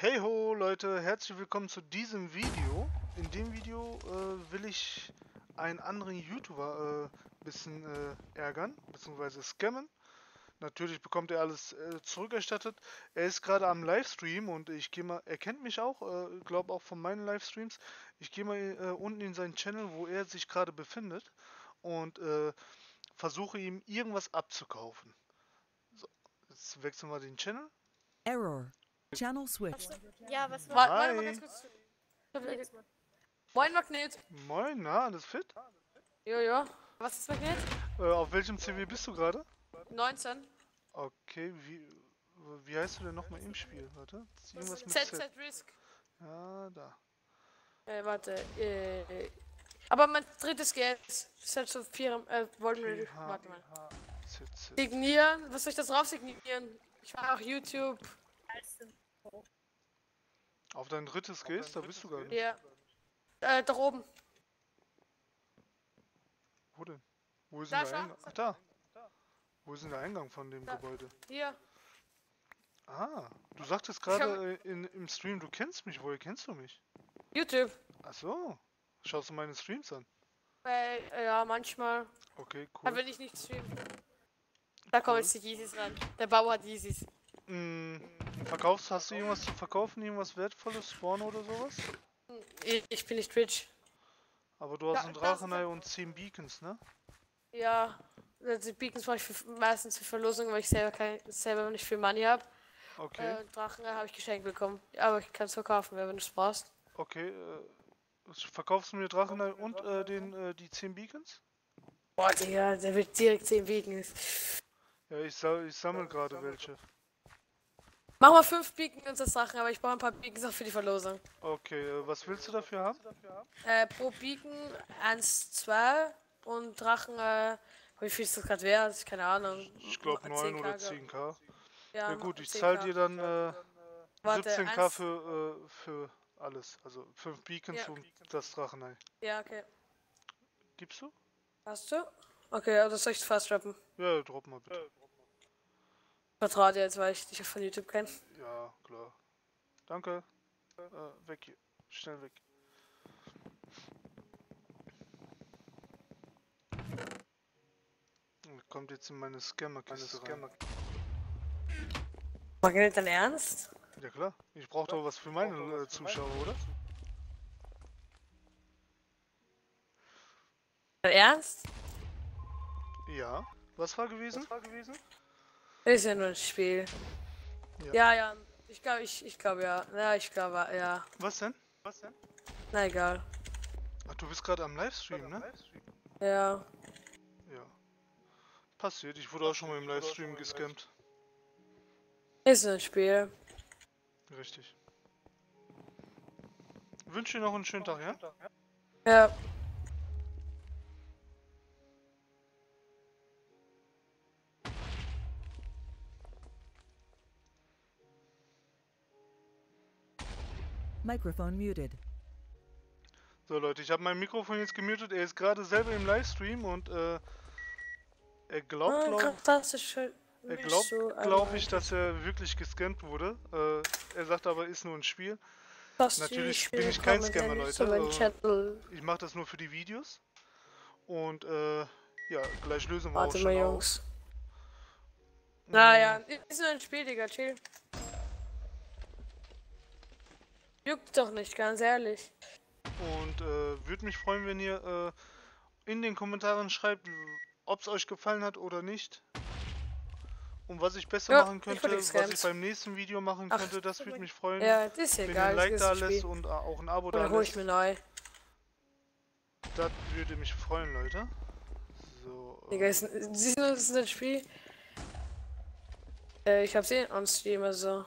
Hey ho Leute, herzlich willkommen zu diesem Video. In dem Video will ich einen anderen YouTuber bisschen ärgern, beziehungsweise scammen. Natürlich bekommt er alles zurückerstattet. Er ist gerade am Livestream und ich gehe mal, er kennt mich auch, glaube auch von meinen Livestreams. Ich gehe mal unten in seinen Channel, wo er sich gerade befindet und versuche ihm irgendwas abzukaufen. So, jetzt wechseln wir den Channel. Error. Channel switched. Ja, was war? Hi. Warte mal ganz kurz. Moin Magnet. Moin, na, alles fit? Jojo. Was ist Magnet? Auf welchem CW bist du gerade? 19. Okay, wie heißt du denn nochmal im Spiel? Warte, ist irgendwas mit Z. ZZ Risk. Ja, da. Warte. Aber mein drittes Geld ist halt so 4 Warte mal. ZZ. Signieren. Was soll ich das drauf signieren? Ich mache auch YouTube. Auf dein drittes gehst, da bist du gar nicht. Ja. Da oben. Wo denn? Wo ist Da, denn der schau. Eingang? Ach, da. Wo ist denn der Eingang von dem Gebäude? Hier. Ah, du sagtest gerade im Stream, du kennst mich. Woher kennst du mich? YouTube. Ach so. Schaust du meine Streams an? Ja, manchmal. Okay, Aber cool. wenn ich nicht streame. Da kommen jetzt die Yeezys ran. Der Bauer hat Yeezys. Hast du irgendwas zu verkaufen? Irgendwas Wertvolles? Spawn oder sowas? Ich bin nicht rich. Aber du hast Ja, einen Drachenei und 10 Beacons, ne? Ja, die Beacons mache ich meistens für Verlosung, weil ich selber nicht viel Money habe. Okay. Drachen habe ich geschenkt bekommen. Aber ich kann es verkaufen, wenn du es brauchst. Okay, verkaufst du mir Drachenei und die 10 Beacons? Boah, Digga, der wird direkt 10 Beacons. Ja, ich sammle gerade welche. Mach mal 5 Beacons als Drachen, aber ich brauche ein paar Beacons auch für die Verlosung. Okay, was willst du dafür haben? Pro Beacon 1, 2 und Drachen, wie viel ist das gerade wert? Keine Ahnung. Ich glaube 9 oder 10K. 10k. Ja, Ja gut, ich 10K. zahle dir dann Warte, 17k für alles. Also 5 Beacons Ja. und das Drachenei. Ja, okay. Gibst du? Hast du? Okay, also soll ich fast rappen? Ja, drop mal bitte. Vertraue dir jetzt, weil ich dich von YouTube kenne. Ja, klar. Danke. Weg hier. Schnell weg. Kommt jetzt in meine Scammer-Kiste rein. Magnet, dein Ernst? Ja klar. Ich brauche doch was für meine Zuschauer, oder? Dein Ernst? Ja. Was war gewesen? Ist ja nur ein Spiel. Ja. Ja. Ich glaube ja. Ja, ich glaube ja. Was denn? Na egal. Ach, du bist gerade am Livestream, ne? Ja. Ja. Passiert. Ich wurde auch schon mal im Livestream gescammt. Ist nur ein Spiel. Richtig. Wünsche dir noch einen schönen Tag, ja? Ja. Microphone muted. So Leute, ich habe mein Mikrofon jetzt gemutet. Er ist gerade selber im Livestream und er glaubt, glaube ich, dass er wirklich gescannt wurde. Er sagt aber, ist nur ein Spiel. Natürlich bin ich kein Scammer, Leute. Ich mache das nur für die Videos. Und ja, gleich lösen wir auch Warte schon mal, auf. Jungs. Naja, ist nur ein Spiel, Digga, chill. Juckt doch nicht, ganz ehrlich. Und würde mich freuen, wenn ihr in den Kommentaren schreibt, ob es euch gefallen hat oder nicht. Und was ich besser machen könnte, was ich beim nächsten Video machen könnte, das würde mich freuen. Ja, das ist wenn egal. ihr ein Like da lässt und auch ein Abo da Oder hol ich lässt. mir neu. Das würde mich freuen, Leute. So. Digga, siehst du, das ist ein Spiel. Ich hab's eh on Stream, also.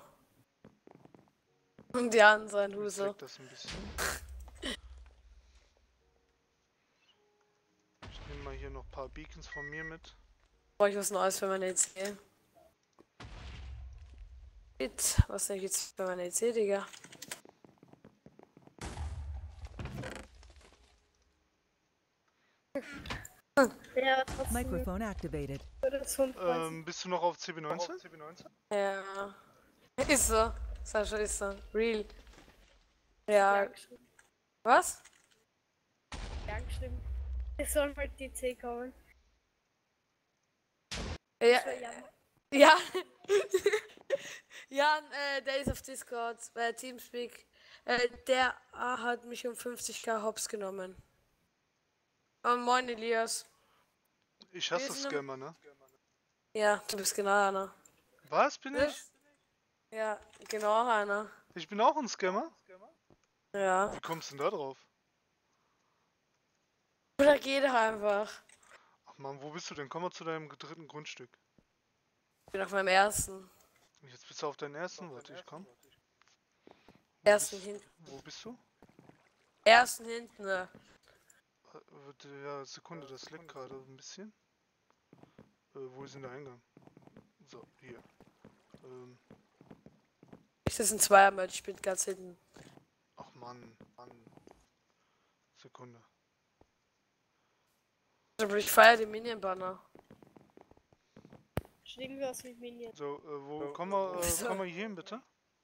Und die anderen Huse. Das ein bisschen. Ich nehme mal hier noch ein paar Beacons von mir mit. Brauche ich was Neues für meine EC? Was denn jetzt für meine EC, Digga? Ja, Microphone activated. Bist du noch auf CB19? Ja. Ist so. Sascha ist da. Real. Ja. Was? Ja, geschrieben. Es soll mal DC kommen. Ja. So, ja. Ja. Ja, der ist auf Discord, Teamspeak. Der hat mich um 50k hops genommen. Und moin Elias. Ich hasse Wir sind Scammer, ne? Ja, du bist genau einer. Was bin ich? Ja, genau einer. Ich bin auch ein Scammer? Ja. Wie kommst du denn da drauf? Oder geht doch einfach. Ach man, wo bist du denn? Komm mal zu deinem dritten Grundstück. Ich bin auf meinem ersten. Jetzt bist du auf deinen ersten. Warte, ich komm. Ersten hinten. Wo bist du? Ersten hinten. Ja, Sekunde, das leckt gerade ein bisschen. Wo ist denn der Eingang? So, hier. Das ist ein Zweier-Match, ich bin ganz hinten. Ach Mann. Sekunde. Aber ich feiere den Minion-Banner. Schreiben wir was mit Minion. So, komm mal hier hin, bitte.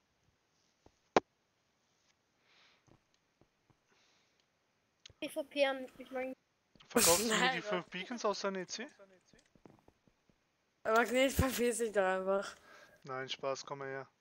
PvP an, ich meine. Verkaufst du mir Nein, die 5 Beacons aus deiner EC? Magnet verpiss dich doch einfach. Nein, Spaß, komm mal her.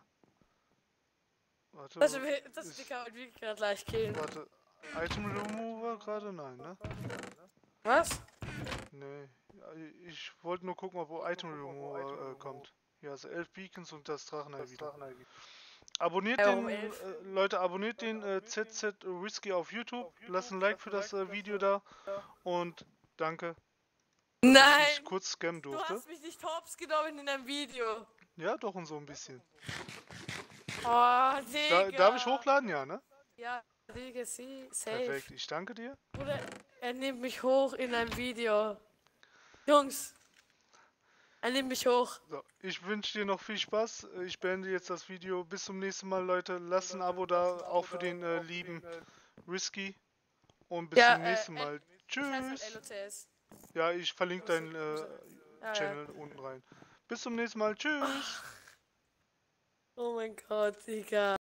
Warte. Das kann man wirklich gerade gleich killen. Warte. Item Remover gerade? Nein, ne? Was? Nee. Ja, ich wollte nur gucken, ob Item Remover kommt. Ja, also 11 Beacons und das Drachenei wieder. Abonniert Warum den, 11? Leute, abonniert den ZZ Whisky auf YouTube. Lasst ein Like für das Video da. Und danke, dass Nein! ich kurz scammen Du durfte. hast mich nicht hops genommen in einem Video. Ja, doch, und so ein bisschen. Oh, Digga. Darf ich hochladen? Ja, ne? Ja, Digga, safe. Perfekt, ich danke dir. Bruder, er nimmt mich hoch in einem Video. Jungs, er nimmt mich hoch. So, ich wünsche dir noch viel Spaß. Ich beende jetzt das Video. Bis zum nächsten Mal, Leute. Lasst ein Abo da, auch für den lieben Whisky. Und bis zum nächsten Mal. Ich heiße halt Tschüss. LOTS. Ja, ich verlinke deinen Ja. Channel unten rein. Bis zum nächsten Mal. Tschüss. Oh mein Gott, Digga.